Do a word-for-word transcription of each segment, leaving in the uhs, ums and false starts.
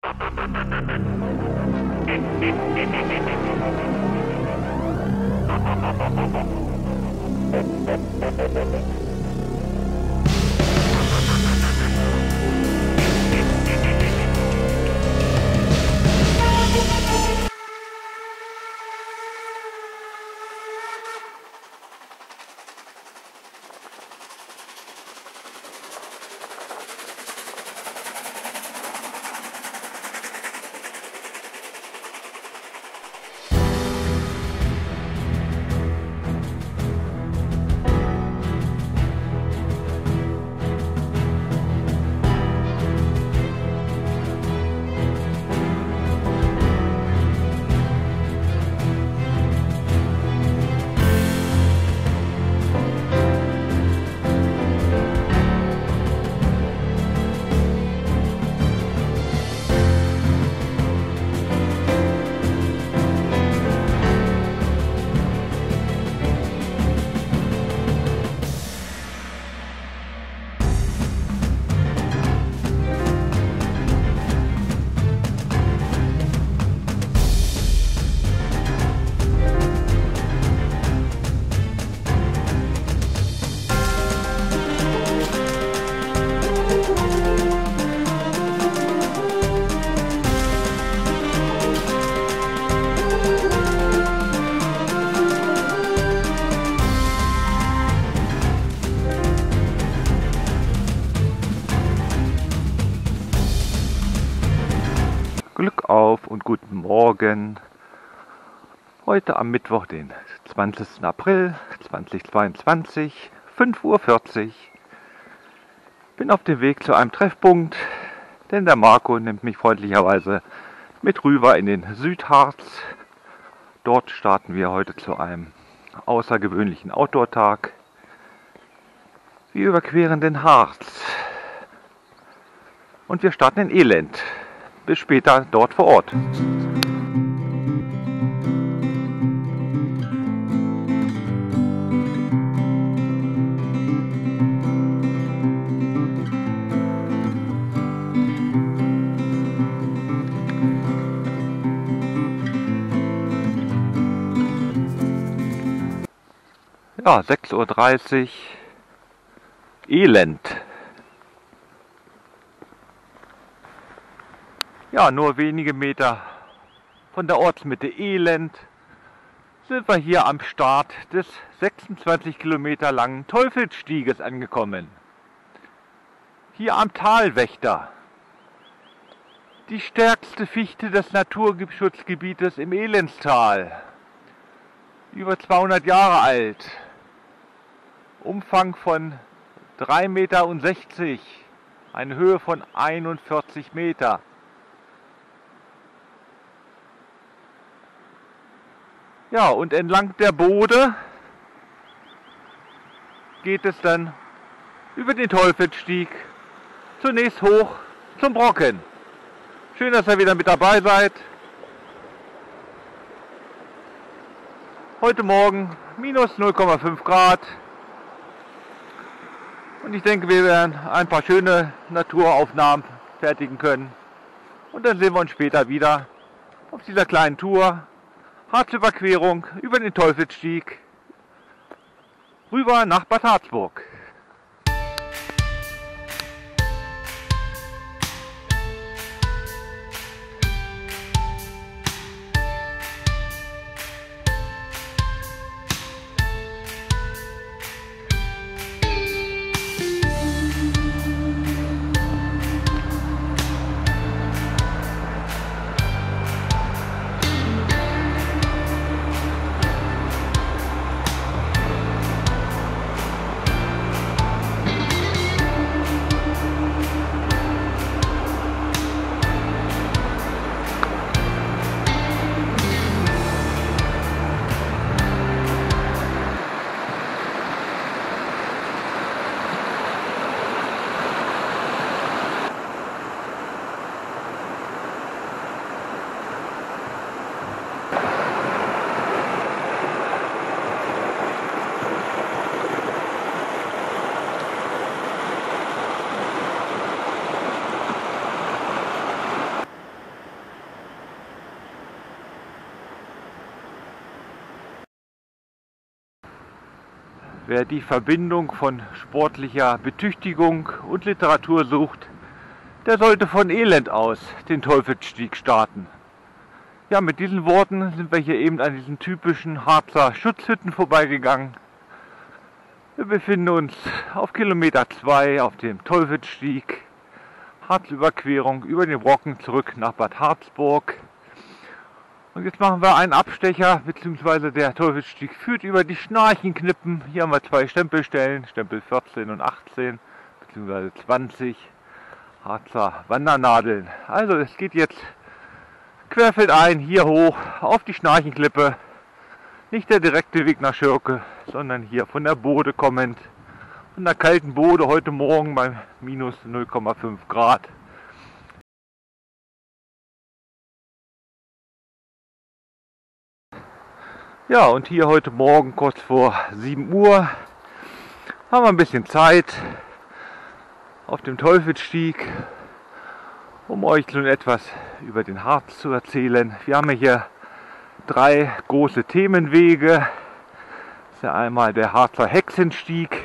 Glück auf und guten Morgen. Heute am Mittwoch, den zwanzigsten April zweitausendzweiundzwanzig, fünf Uhr vierzig. Bin auf dem Weg zu einem Treffpunkt, denn der Marco nimmt mich freundlicherweise mit rüber in den Südharz. Dort starten wir heute zu einem außergewöhnlichen Outdoor-Tag. Wir überqueren den Harz und wir starten in Elend. Bis später dort vor Ort. Ja, sechs Uhr dreißig. Elend. Ja, nur wenige Meter von der Ortsmitte Elend sind wir hier am Start des sechsundzwanzig Kilometer langen Teufelsstieges angekommen. Hier am Talwächter, die stärkste Fichte des Naturschutzgebietes im Elendstal. Über zweihundert Jahre alt, Umfang von drei Meter sechzig, eine Höhe von einundvierzig Meter. Ja, und entlang der Bode geht es dann über den Teufelsstieg zunächst hoch zum Brocken. Schön, dass ihr wieder mit dabei seid. Heute Morgen minus null Komma fünf Grad. Und ich denke, wir werden ein paar schöne Naturaufnahmen fertigen können. Und dann sehen wir uns später wieder auf dieser kleinen Tour. Harzüberquerung über den Teufelsstieg rüber nach Bad Harzburg. Wer die Verbindung von sportlicher Betüchtigung und Literatur sucht, der sollte von Elend aus den Teufelsstieg starten. Ja, mit diesen Worten sind wir hier eben an diesen typischen Harzer Schutzhütten vorbeigegangen. Wir befinden uns auf Kilometer zwei auf dem Teufelsstieg. Harzüberquerung über den Brocken zurück nach Bad Harzburg. Und jetzt machen wir einen Abstecher, beziehungsweise der Teufelsstieg führt über die Schnarchenknippen. Hier haben wir zwei Stempelstellen, Stempel vierzehn und achtzehn, beziehungsweise zwanzig. Harzer Wandernadeln. Also es geht jetzt querfeldein hier hoch auf die Schnarchenklippe. Nicht der direkte Weg nach Schürke, sondern hier von der Bode kommend. Von der kalten Bode heute Morgen bei minus null Komma fünf Grad. Ja, und hier heute Morgen kurz vor sieben Uhr haben wir ein bisschen Zeit auf dem Teufelsstieg, um euch nun etwas über den Harz zu erzählen. Wir haben hier drei große Themenwege. Das ist ja einmal der Harzer Hexenstieg,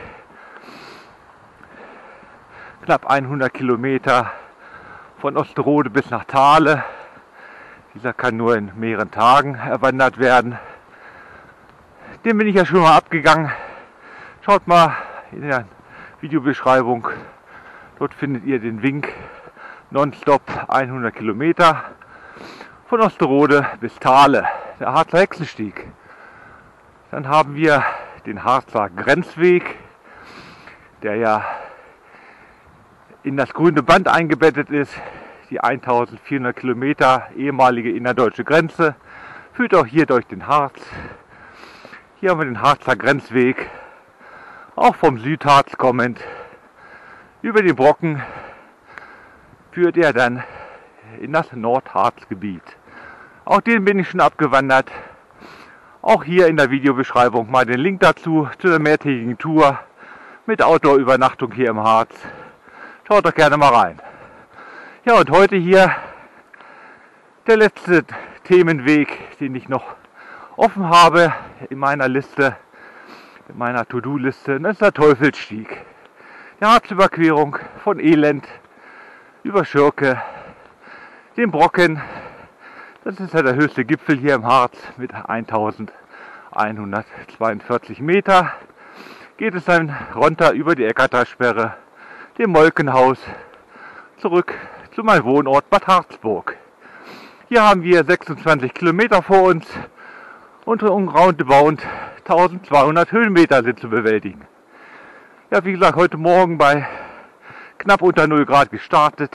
knapp hundert Kilometer von Osterode bis nach Thale. Dieser kann nur in mehreren Tagen erwandert werden. Den bin ich ja schon mal abgegangen. Schaut mal in der Videobeschreibung. Dort findet ihr den Wink nonstop hundert Kilometer von Osterode bis Thale, der Harzer Hexenstieg. Dann haben wir den Harzer Grenzweg, der ja in das grüne Band eingebettet ist. Die eintausendvierhundert Kilometer ehemalige innerdeutsche Grenze führt auch hier durch den Harz. Hier haben wir den Harzer Grenzweg, auch vom Südharz kommend. Über den Brocken führt er dann in das Nordharzgebiet. Auch den bin ich schon abgewandert. Auch hier in der Videobeschreibung mal den Link dazu, zu der mehrtägigen Tour mit Outdoor-Übernachtung hier im Harz. Schaut doch gerne mal rein. Ja, und heute hier der letzte Themenweg, den ich noch offen habe in meiner Liste, in meiner To-Do-Liste, das ist der Teufelsstieg. Die Harzüberquerung von Elend über Schürke, den Brocken, das ist ja der höchste Gipfel hier im Harz mit eintausendeinhundertzweiundvierzig Meter, geht es dann runter über die Eckarter-Sperre, dem Molkenhaus, zurück zu meinem Wohnort Bad Harzburg. Hier haben wir sechsundzwanzig Kilometer vor uns und roundabout eintausendzweihundert Höhenmeter sind zu bewältigen. Ja, wie gesagt, heute Morgen bei knapp unter null Grad gestartet.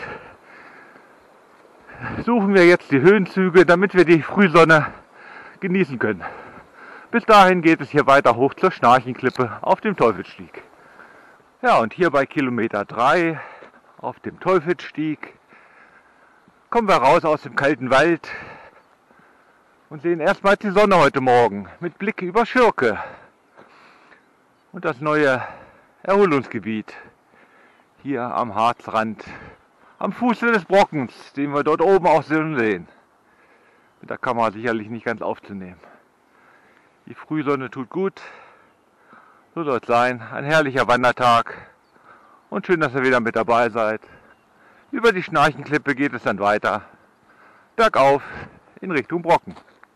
Suchen wir jetzt die Höhenzüge, damit wir die Frühsonne genießen können. Bis dahin geht es hier weiter hoch zur Schnarchenklippe auf dem Teufelsstieg. Ja, und hier bei Kilometer drei auf dem Teufelsstieg kommen wir raus aus dem kalten Wald und sehen erstmals die Sonne heute Morgen mit Blick über Schürke und das neue Erholungsgebiet hier am Harzrand, am Fuße des Brockens, den wir dort oben auch sehen. Mit der Kamera sicherlich nicht ganz aufzunehmen. Die Frühsonne tut gut, so soll es sein. Ein herrlicher Wandertag und schön, dass ihr wieder mit dabei seid. Über die Schnarchenklippe geht es dann weiter, bergauf in Richtung Brocken.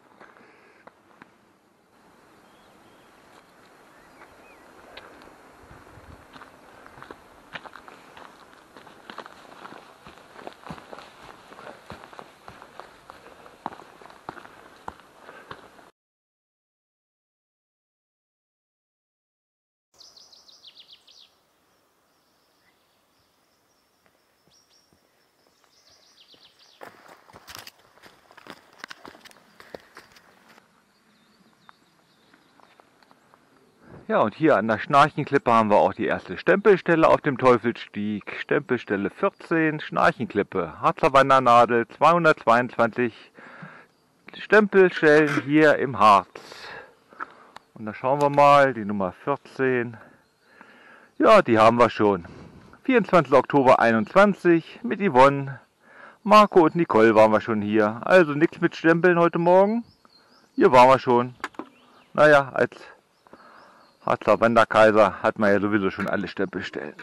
Ja, und hier an der Schnarchenklippe haben wir auch die erste Stempelstelle auf dem Teufelsstieg. Stempelstelle vierzehn, Schnarchenklippe, Harzer Wandernadel, zweihundertzweiundzwanzig Stempelstellen hier im Harz. Und da schauen wir mal, die Nummer vierzehn. Ja, die haben wir schon. vierundzwanzigster Oktober einundzwanzig mit Yvonne, Marco und Nicole waren wir schon hier. Also nichts mit Stempeln heute Morgen. Hier waren wir schon. Naja, als Harzer Wanderkaiser hat man ja sowieso schon alle Stempelstellen.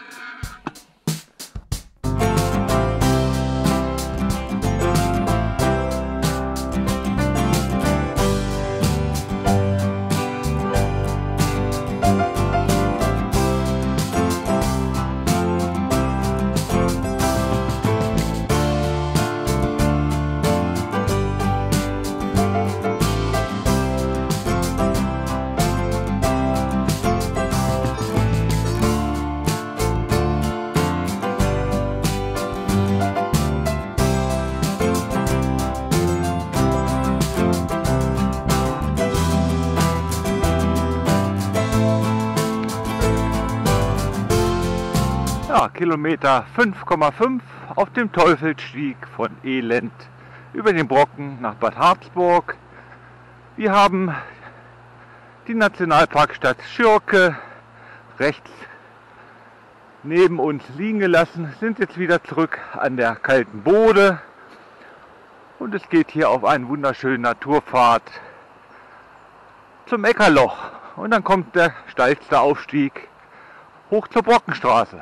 Ja, Kilometer fünf Komma fünf auf dem Teufelsstieg von Elend über den Brocken nach Bad Harzburg. Wir haben die Nationalparkstadt Schürke rechts neben uns liegen gelassen, sind jetzt wieder zurück an der kalten Bode und es geht hier auf einen wunderschönen Naturpfad zum Eckerloch und dann kommt der steilste Aufstieg hoch zur Brockenstraße.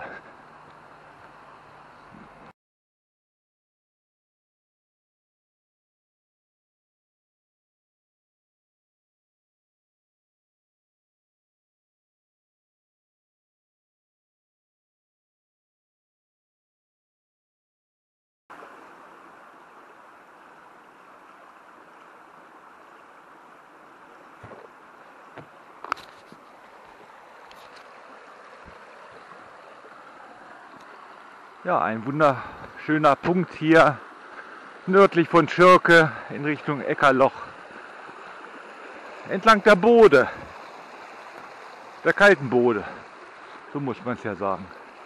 Ja, ein wunderschöner Punkt hier nördlich von Schürke in Richtung Eckerloch. Entlang der Bode, der kalten Bode, so muss man es ja sagen.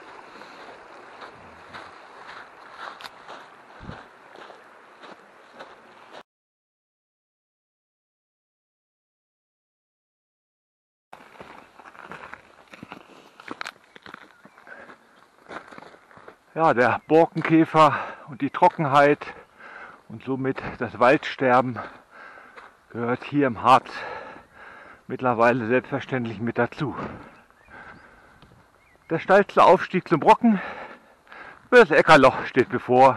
Ja, der Borkenkäfer und die Trockenheit und somit das Waldsterben gehört hier im Harz mittlerweile selbstverständlich mit dazu. Der steilste Aufstieg zum Brocken über das Eckerloch steht bevor.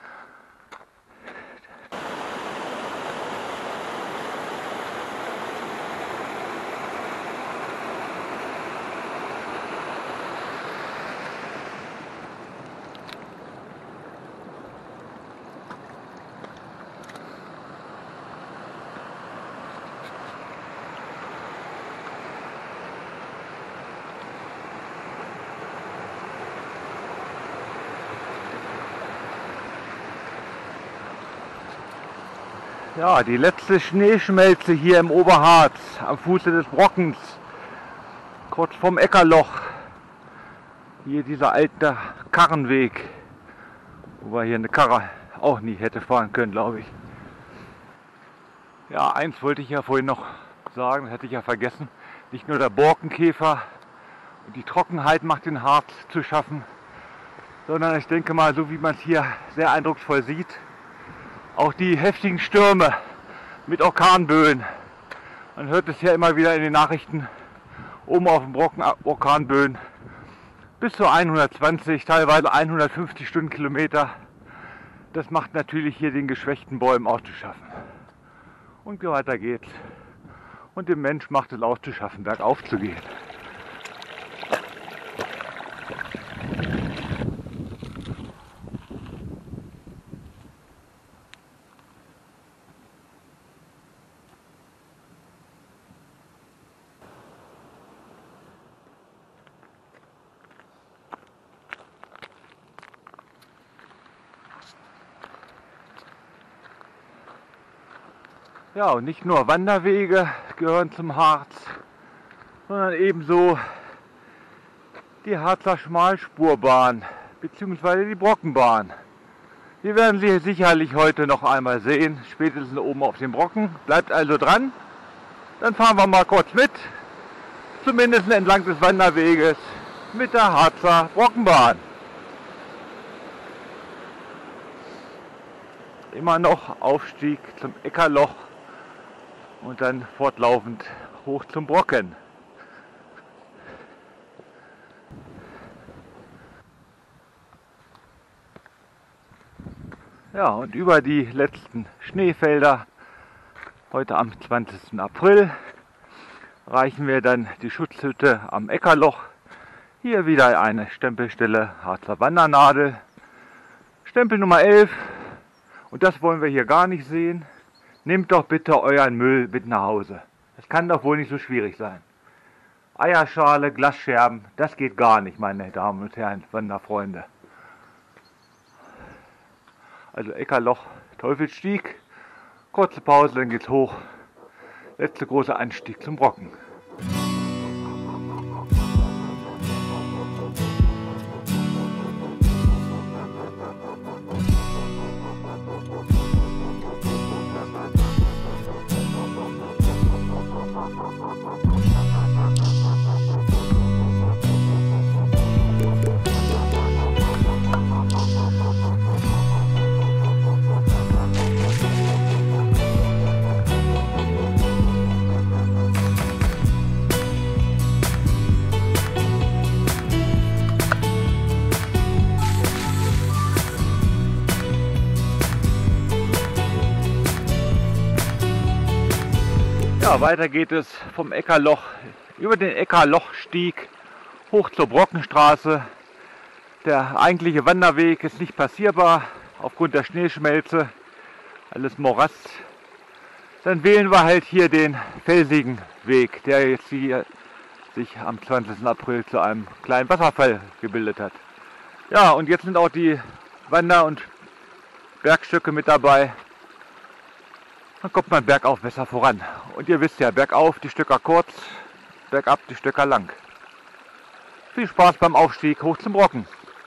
Ja, die letzte Schneeschmelze hier im Oberharz am Fuße des Brockens, kurz vorm Eckerloch. Hier dieser alte Karrenweg, wo wir hier eine Karre auch nie hätte fahren können, glaube ich. Ja, eins wollte ich ja vorhin noch sagen, das hatte ich ja vergessen. Nicht nur der Borkenkäfer und die Trockenheit macht den Harz zu schaffen, sondern ich denke mal, so wie man es hier sehr eindrucksvoll sieht, auch die heftigen Stürme mit Orkanböen. Man hört es ja immer wieder in den Nachrichten, oben auf dem Brocken Orkanböen bis zu hundertzwanzig, teilweise hundertfünfzig Stundenkilometer. Das macht natürlich hier den geschwächten Bäumen auch zu schaffen. Und weiter geht's. Und dem Mensch macht es auch zu schaffen, bergauf zu gehen. Ja, und nicht nur Wanderwege gehören zum Harz, sondern ebenso die Harzer Schmalspurbahn bzw. die Brockenbahn. Wir werden sie sicherlich heute noch einmal sehen, spätestens oben auf dem Brocken. Bleibt also dran, dann fahren wir mal kurz mit, zumindest entlang des Wanderweges mit der Harzer Brockenbahn. Immer noch Aufstieg zum Eckerloch und dann fortlaufend hoch zum Brocken. Ja, und über die letzten Schneefelder, heute am zwanzigsten April, erreichen wir dann die Schutzhütte am Eckerloch. Hier wieder eine Stempelstelle Harzer Wandernadel. Stempel Nummer elf. Und das wollen wir hier gar nicht sehen. Nehmt doch bitte euren Müll mit nach Hause. Das kann doch wohl nicht so schwierig sein. Eierschale, Glasscherben, das geht gar nicht, meine Damen und Herren, Wanderfreunde. Also Eckerloch, Teufelsstieg, kurze Pause, dann geht's hoch. Letzte große Anstieg zum Brocken. Ja, weiter geht es vom Eckerloch über den Eckerlochstieg hoch zur Brockenstraße. Der eigentliche Wanderweg ist nicht passierbar aufgrund der Schneeschmelze, alles Morast. Dann wählen wir halt hier den felsigen Weg, der jetzt hier sich am zwanzigsten April zu einem kleinen Wasserfall gebildet hat. Ja, und jetzt sind auch die Wander- und Bergstücke mit dabei. Dann kommt man bergauf besser voran. Und ihr wisst ja, bergauf die Stöcker kurz, bergab die Stöcker lang. Viel Spaß beim Aufstieg hoch zum Brocken.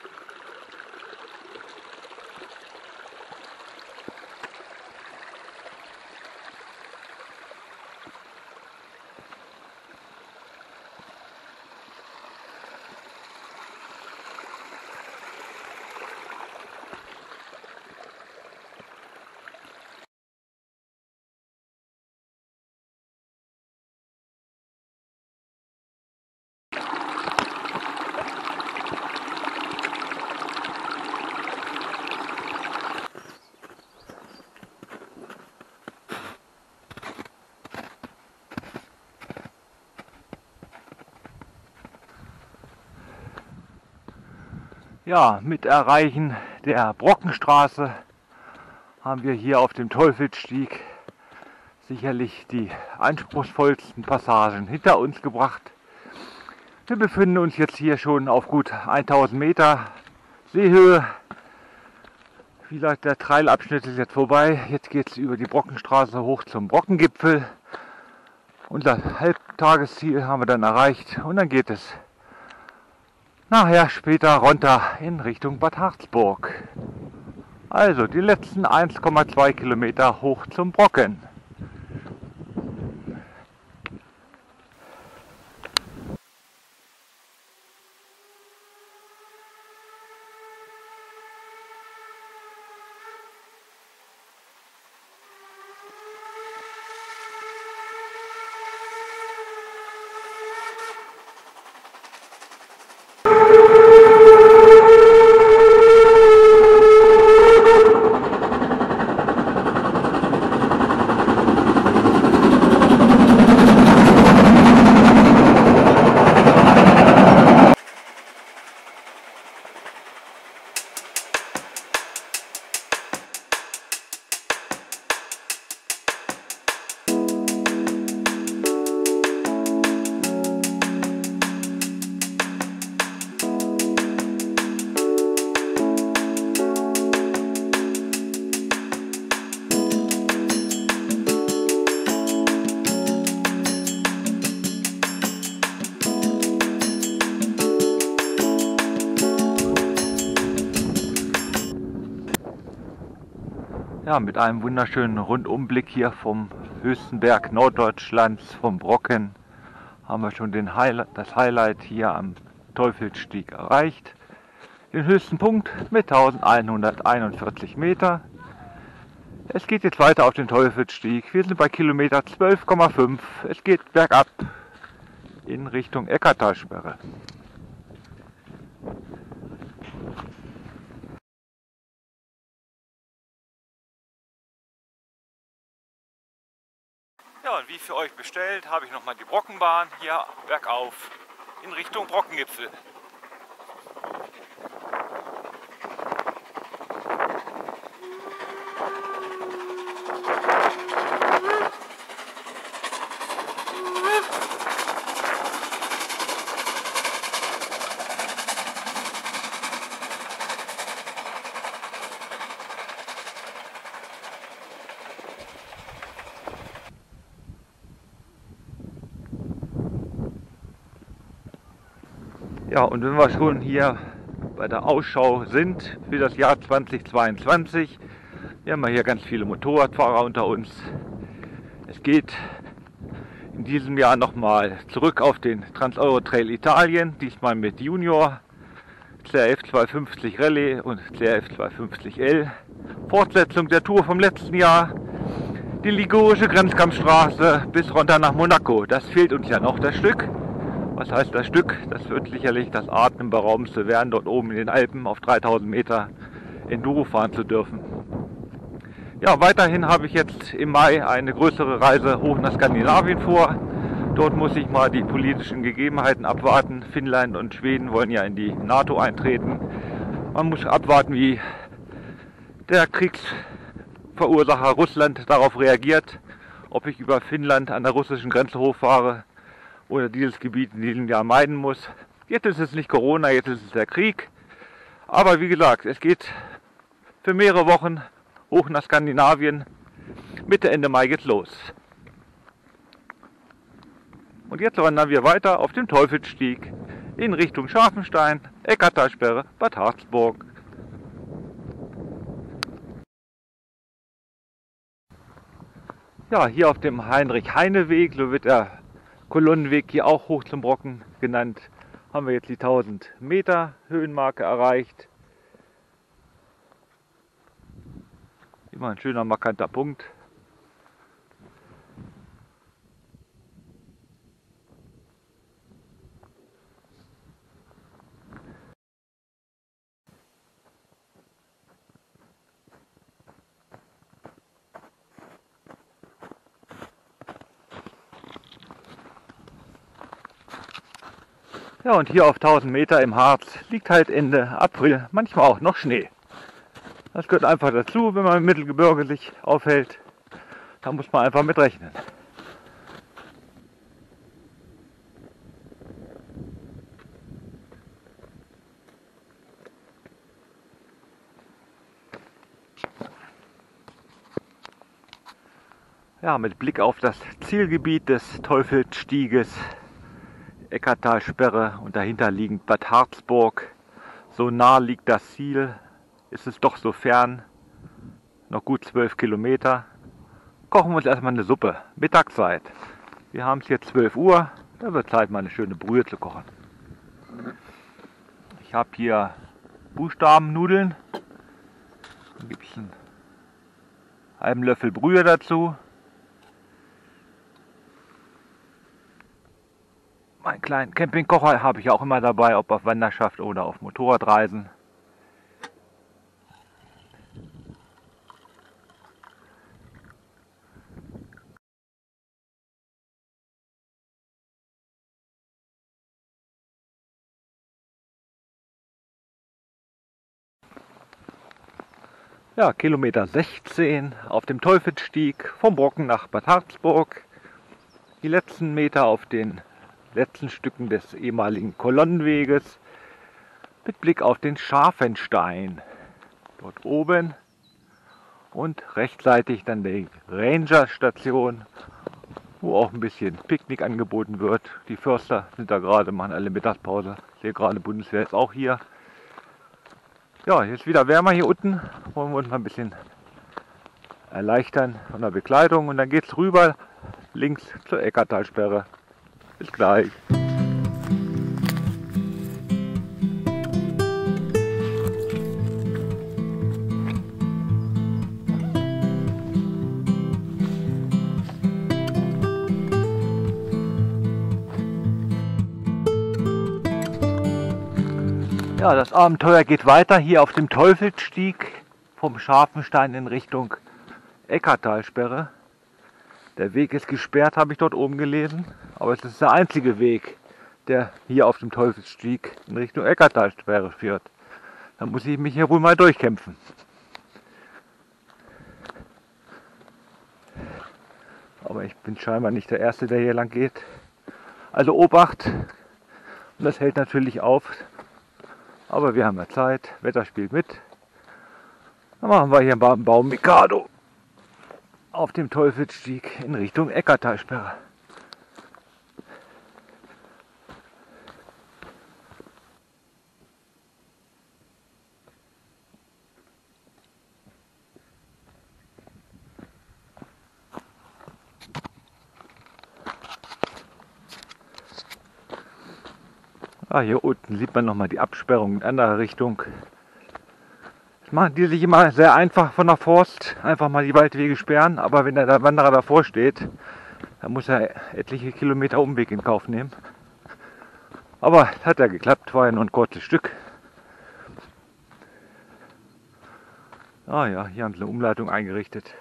Ja, mit Erreichen der Brockenstraße haben wir hier auf dem Teufelsstieg sicherlich die anspruchsvollsten Passagen hinter uns gebracht. Wir befinden uns jetzt hier schon auf gut tausend Meter Seehöhe. Wie gesagt, der Trailabschnitt ist jetzt vorbei. Jetzt geht es über die Brockenstraße hoch zum Brockengipfel. Unser Halbtagesziel haben wir dann erreicht und dann geht es nachher später runter in Richtung Bad Harzburg. Also die letzten eins Komma zwei Kilometer hoch zum Brocken. Ja, mit einem wunderschönen Rundumblick hier vom höchsten Berg Norddeutschlands, vom Brocken, haben wir schon den Highlight, das Highlight hier am Teufelsstieg erreicht. Den höchsten Punkt mit eintausendeinhunderteinundvierzig Meter. Es geht jetzt weiter auf den Teufelsstieg. Wir sind bei Kilometer zwölf Komma fünf. Es geht bergab in Richtung Eckartalsperre. Ja, und wie für euch bestellt, habe ich nochmal die Brockenbahn hier bergauf in Richtung Brockengipfel. Ja, und wenn wir schon hier bei der Ausschau sind für das Jahr zweitausendzweiundzwanzig, wir haben hier ganz viele Motorradfahrer unter uns. Es geht in diesem Jahr nochmal zurück auf den Trans-Euro Trail Italien, diesmal mit Junior, C R F zweihundertfünfzig Rallye und C R F zweihundertfünfzig L. Fortsetzung der Tour vom letzten Jahr, die Ligurische Grenzkampfstraße bis runter nach Monaco. Das fehlt uns ja noch, das Stück. Was heißt das Stück? Das wird sicherlich das Atemberaubendste werden, dort oben in den Alpen auf dreitausend Meter Enduro fahren zu dürfen. Ja, weiterhin habe ich jetzt im Mai eine größere Reise hoch nach Skandinavien vor. Dort muss ich mal die politischen Gegebenheiten abwarten. Finnland und Schweden wollen ja in die NATO eintreten. Man muss abwarten, wie der Kriegsverursacher Russland darauf reagiert, ob ich über Finnland an der russischen Grenze hochfahre oder dieses Gebiet in diesem Jahr meiden muss. Jetzt ist es nicht Corona, jetzt ist es der Krieg. Aber wie gesagt, es geht für mehrere Wochen hoch nach Skandinavien. Mitte, Ende Mai geht's los. Und jetzt wandern wir weiter auf dem Teufelsstieg in Richtung Scharfenstein, Eckartalsperre, Bad Harzburg. Ja, hier auf dem Heinrich-Heine-Weg, so wird der Kolonnenweg hier auch hoch zum Brocken genannt, haben wir jetzt die tausend Meter Höhenmarke erreicht. Immer ein schöner markanter Punkt. Ja, und hier auf tausend Meter im Harz liegt halt Ende April manchmal auch noch Schnee. Das gehört einfach dazu, wenn man im Mittelgebirge sich aufhält. Da muss man einfach mit rechnen. Ja, mit Blick auf das Zielgebiet des Teufelsstieges, Eckartalsperre und dahinter liegend Bad Harzburg. So nah liegt das Ziel, ist es doch so fern, noch gut zwölf Kilometer. Kochen wir uns erstmal eine Suppe, Mittagszeit. Wir haben es jetzt zwölf Uhr, da wird Zeit, mal eine schöne Brühe zu kochen. Ich habe hier Buchstabennudeln, dann gibt es einen halben Löffel Brühe dazu. Meinen kleinen Campingkocher habe ich auch immer dabei, ob auf Wanderschaft oder auf Motorradreisen. Ja, Kilometer sechzehn auf dem Teufelsstieg vom Brocken nach Bad Harzburg. Die letzten Meter auf den letzten Stücken des ehemaligen Kolonnenweges mit Blick auf den Scharfenstein. Dort oben und rechtzeitig dann die Ranger-Station, wo auch ein bisschen Picknick angeboten wird. Die Förster sind da gerade, machen alle Mittagspause. Ich sehe gerade, Bundeswehr ist auch hier. Ja, jetzt wieder wärmer hier unten. Wollen wir uns mal ein bisschen erleichtern von der Bekleidung. Und dann geht es rüber links zur Eckartalsperre. Bis gleich. Ja, das Abenteuer geht weiter hier auf dem Teufelsstieg vom Scharfenstein in Richtung Eckartalsperre. Der Weg ist gesperrt, habe ich dort oben gelesen. Aber es ist der einzige Weg, der hier auf dem Teufelsstieg in Richtung Eckartalsperre führt. Da muss ich mich hier wohl mal durchkämpfen. Aber ich bin scheinbar nicht der Erste, der hier lang geht. Also Obacht. Und das hält natürlich auf. Aber wir haben ja Zeit. Wetter spielt mit. Dann machen wir hier einen Baum Mikado auf dem Teufelsstieg in Richtung Eckartalsperre. Ah, hier unten sieht man nochmal die Absperrung in anderer Richtung. Das machen die sich immer sehr einfach von der Forst, einfach mal die Waldwege sperren, aber wenn der Wanderer davor steht, dann muss er etliche Kilometer Umweg in Kauf nehmen. Aber es hat ja geklappt, war ja nur ein kurzes Stück. Ah ja, hier haben sie eine Umleitung eingerichtet.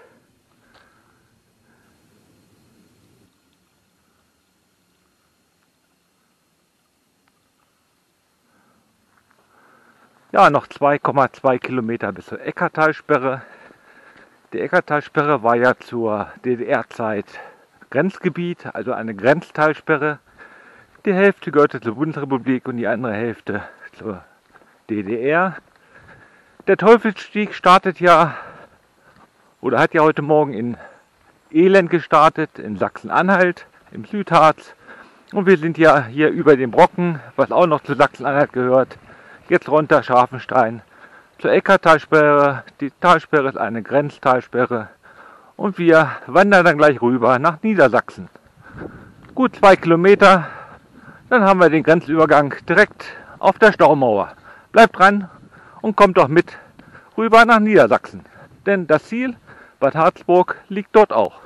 Ja, noch zwei Komma zwei Kilometer bis zur Eckartalsperre. Die Eckartalsperre war ja zur D D R-Zeit Grenzgebiet, also eine Grenztalsperre. Die Hälfte gehörte zur Bundesrepublik und die andere Hälfte zur D D R. Der Teufelsstieg startet ja, oder hat ja heute Morgen in Elend gestartet, in Sachsen-Anhalt, im Südharz. Und wir sind ja hier über den Brocken, was auch noch zu Sachsen-Anhalt gehört, jetzt runter Scharfenstein zur Eckartalsperre. Die Talsperre ist eine Grenztalsperre und wir wandern dann gleich rüber nach Niedersachsen. Gut zwei Kilometer, dann haben wir den Grenzübergang direkt auf der Staumauer. Bleibt dran und kommt doch mit rüber nach Niedersachsen, denn das Ziel, Bad Harzburg, liegt dort auch.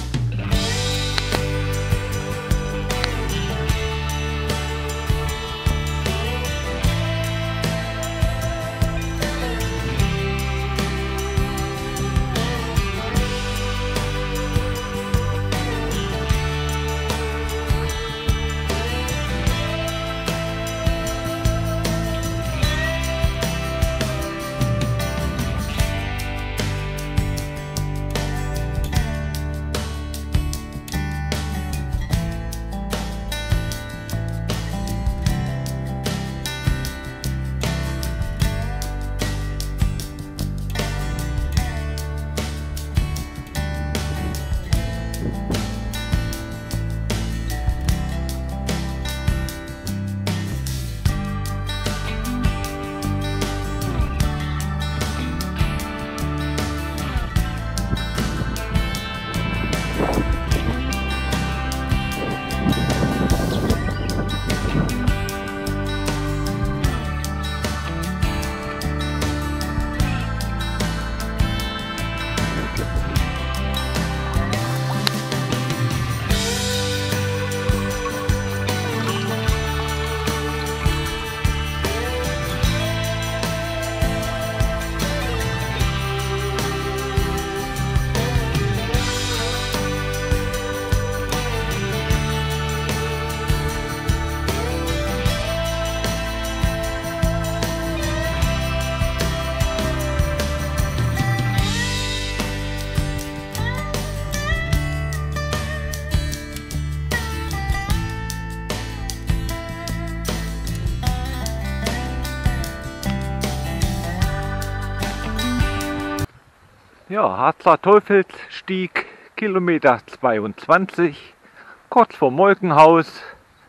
Ja, Harzer Teufelsstieg, Kilometer zweiundzwanzig, kurz vor Molkenhaus.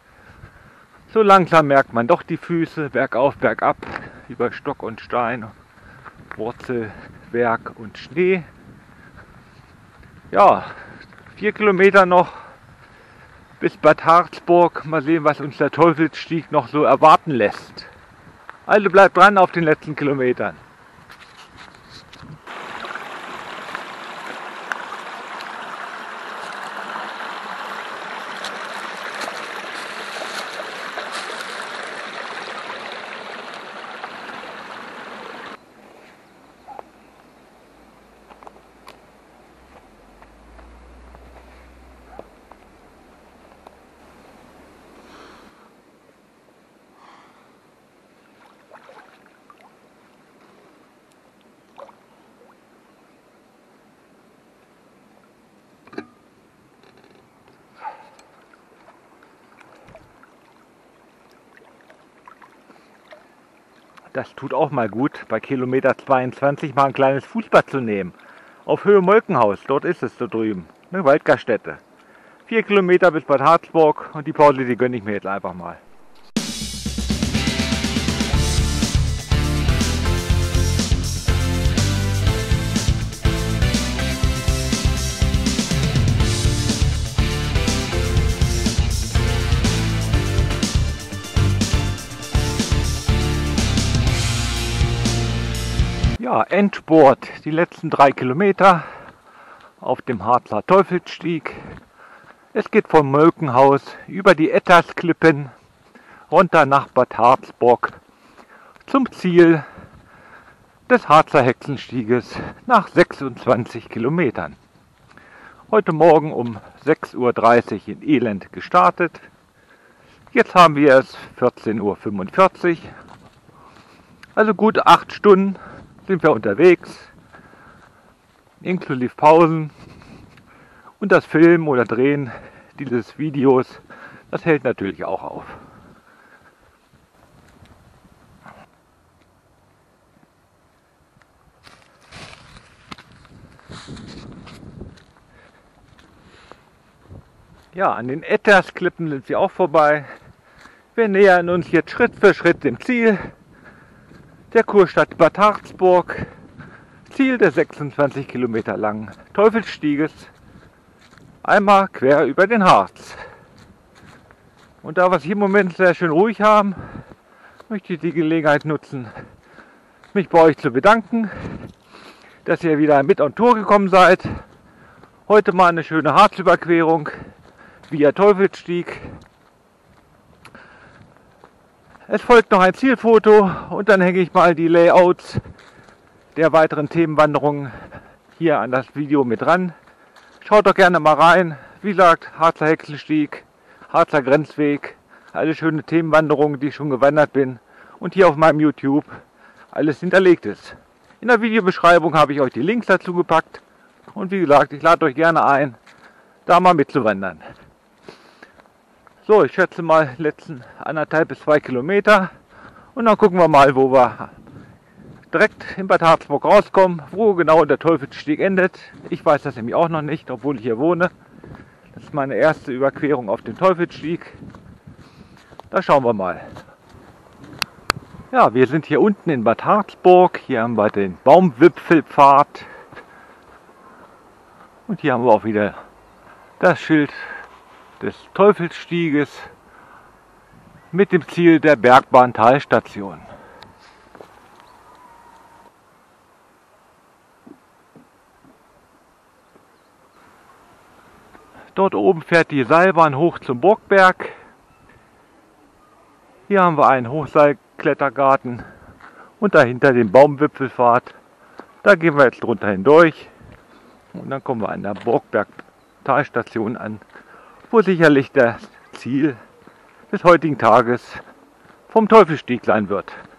So langsam merkt man doch die Füße, bergauf, bergab, über Stock und Stein, Wurzel, Berg und Schnee. Ja, vier Kilometer noch bis Bad Harzburg. Mal sehen, was uns der Teufelsstieg noch so erwarten lässt. Also bleibt dran auf den letzten Kilometern. das tut auch mal gut, bei Kilometer zweiundzwanzig mal ein kleines Fußbad zu nehmen. Auf Höhe Molkenhaus, dort ist es da drüben, eine Waldgaststätte. Vier Kilometer bis Bad Harzburg und die Pause, die gönne ich mir jetzt einfach mal. Ja, Endspurt, die letzten drei Kilometer auf dem Harzer Teufelsstieg. Es geht vom Molkenhaus über die Ettersklippen runter nach Bad Harzburg zum Ziel des Harzer Hexenstieges nach sechsundzwanzig Kilometern. Heute Morgen um sechs Uhr dreißig in Elend gestartet. Jetzt haben wir es vierzehn Uhr fünfundvierzig, also gut acht Stunden sind wir unterwegs, inklusive Pausen, und das Filmen oder Drehen dieses Videos, das hält natürlich auch auf. Ja, an den Ettersklippen sind wir auch vorbei. Wir nähern uns jetzt Schritt für Schritt dem Ziel der Kurstadt Bad Harzburg, Ziel des sechsundzwanzig Kilometer langen Teufelsstieges, einmal quer über den Harz. Und da wir es hier im Moment sehr schön ruhig haben, möchte ich die Gelegenheit nutzen, mich bei euch zu bedanken, dass ihr wieder mit on Tour gekommen seid. Heute mal eine schöne Harzüberquerung via Teufelsstieg. Es folgt noch ein Zielfoto und dann hänge ich mal die Layouts der weiteren Themenwanderungen hier an das Video mit dran. Schaut doch gerne mal rein. Wie gesagt, Harzer Hexenstieg, Harzer Grenzweg, alle schöne Themenwanderungen, die ich schon gewandert bin und hier auf meinem YouTube alles hinterlegt ist. In der Videobeschreibung habe ich euch die Links dazu gepackt und wie gesagt, ich lade euch gerne ein, da mal mitzuwandern. So, ich schätze mal letzten anderthalb bis zwei Kilometer und dann gucken wir mal, wo wir direkt in Bad Harzburg rauskommen, wo genau der Teufelsstieg endet. Ich weiß das nämlich auch noch nicht, obwohl ich hier wohne. Das ist meine erste Überquerung auf dem Teufelsstieg. Da schauen wir mal. Ja, wir sind hier unten in Bad Harzburg. Hier haben wir den Baumwipfelpfad. Und hier haben wir auch wieder das Schild des Teufelsstieges mit dem Ziel der Bergbahn-Talstation. Dort oben fährt die Seilbahn hoch zum Burgberg. Hier haben wir einen Hochseilklettergarten und dahinter den Baumwipfelpfad. Da gehen wir jetzt drunter hindurch und dann kommen wir an der Burgberg-Talstation an, wo sicherlich das Ziel des heutigen Tages vom Teufelsstieg sein wird.